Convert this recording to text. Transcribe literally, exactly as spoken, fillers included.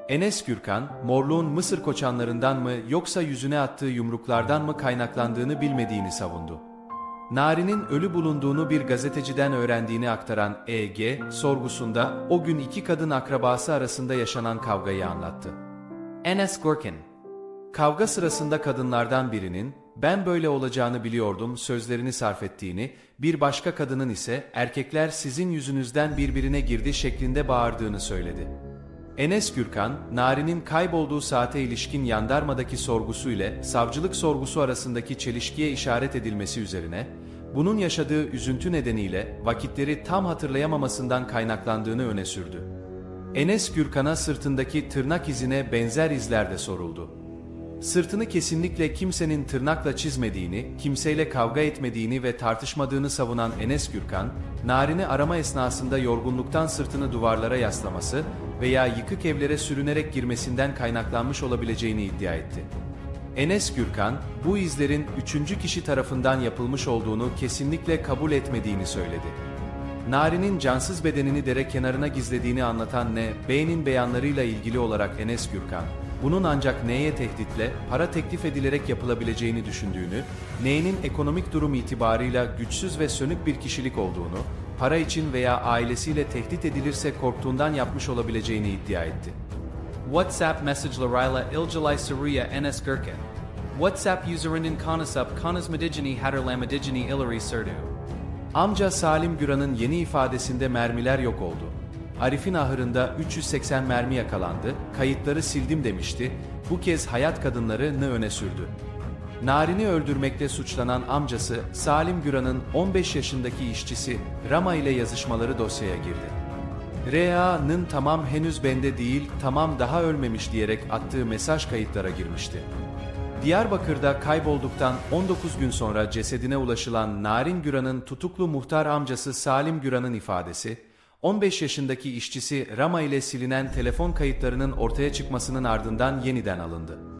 Enes Gürkan, morluğun Mısır koçanlarından mı yoksa yüzüne attığı yumruklardan mı kaynaklandığını bilmediğini savundu. Nari'nin ölü bulunduğunu bir gazeteciden öğrendiğini aktaran E G, sorgusunda o gün iki kadın akrabası arasında yaşanan kavgayı anlattı. Enes Gürkan, kavga sırasında kadınlardan birinin, "Ben böyle olacağını biliyordum" sözlerini sarf ettiğini, bir başka kadının ise "Erkekler sizin yüzünüzden birbirine girdi" şeklinde bağırdığını söyledi. Enes Gürkan, Nari'nin kaybolduğu saate ilişkin jandarmadaki sorgusu ile savcılık sorgusu arasındaki çelişkiye işaret edilmesi üzerine, bunun yaşadığı üzüntü nedeniyle vakitleri tam hatırlayamamasından kaynaklandığını öne sürdü. Enes Gürkan'a sırtındaki tırnak izine benzer izler de soruldu. Sırtını kesinlikle kimsenin tırnakla çizmediğini, kimseyle kavga etmediğini ve tartışmadığını savunan Enes Gürkan, Narin'i arama esnasında yorgunluktan sırtını duvarlara yaslaması veya yıkık evlere sürünerek girmesinden kaynaklanmış olabileceğini iddia etti. Enes Gürkan, bu izlerin üçüncü kişi tarafından yapılmış olduğunu kesinlikle kabul etmediğini söyledi. Nari'nin cansız bedenini dere kenarına gizlediğini anlatan N B'nin beyanlarıyla ilgili olarak Enes Gürkan, bunun ancak N'ye tehditle, para teklif edilerek yapılabileceğini düşündüğünü, N'nin ekonomik durum itibarıyla güçsüz ve sönük bir kişilik olduğunu, para için veya ailesiyle tehdit edilirse korktuğundan yapmış olabileceğini iddia etti. WhatsApp mesajlarıyla ilgili soruya Enes Gürkan. WhatsApp userinin konuşup konuşmadığını hatırlamadığını ileri sürdü. Amca Salim Güran'ın yeni ifadesinde mermiler yok oldu. Arif'in ahırında üç yüz seksen mermi yakalandı, kayıtları sildim demişti, bu kez hayat kadınlarını öne sürdü. Narin'i öldürmekle suçlanan amcası Salim Güran'ın on beş yaşındaki işçisi Rama ile yazışmaları dosyaya girdi. R A'nın "tamam henüz bende değil, tamam daha ölmemiş" diyerek attığı mesaj kayıtlara girmişti. Diyarbakır'da kaybolduktan on dokuz gün sonra cesedine ulaşılan Narin Güran'ın tutuklu muhtar amcası Salim Güran'ın ifadesi, on beş yaşındaki işçisi Rama ile silinen telefon kayıtlarının ortaya çıkmasının ardından yeniden alındı.